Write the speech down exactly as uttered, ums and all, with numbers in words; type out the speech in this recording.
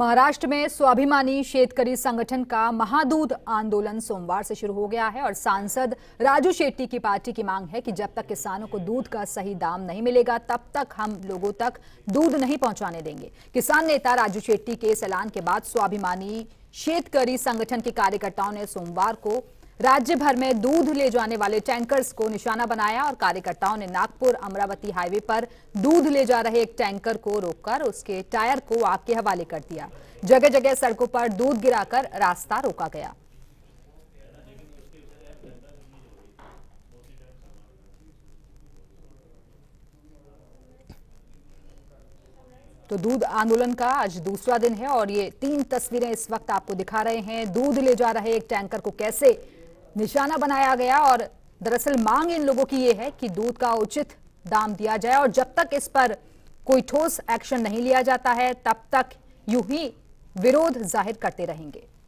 महाराष्ट्र में स्वाभिमानी शेतकरी संगठन का महादूध आंदोलन सोमवार से शुरू हो गया है और सांसद राजू शेट्टी की पार्टी की मांग है कि जब तक किसानों को दूध का सही दाम नहीं मिलेगा तब तक हम लोगों तक दूध नहीं पहुंचाने देंगे। किसान नेता राजू शेट्टी के इस ऐलान के बाद स्वाभिमानी शेतकरी संगठन के कार्यकर्ताओं ने सोमवार को राज्य भर में दूध ले जाने वाले टैंकर्स को निशाना बनाया और कार्यकर्ताओं ने नागपुर अमरावती हाईवे पर दूध ले जा रहे एक टैंकर को रोककर उसके टायर को आग के हवाले कर दिया। जगह जगह सड़कों पर दूध गिराकर रास्ता रोका गया। तो दूध आंदोलन का आज दूसरा दिन है और ये तीन तस्वीरें इस वक्त आपको दिखा रहे हैं। दूध ले जा रहे एक टैंकर को कैसे निशाना बनाया गया और दरअसल मांग इन लोगों की ये है कि दूध का उचित दाम दिया जाए और जब तक इस पर कोई ठोस एक्शन नहीं लिया जाता है तब तक यूं ही विरोध जाहिर करते रहेंगे।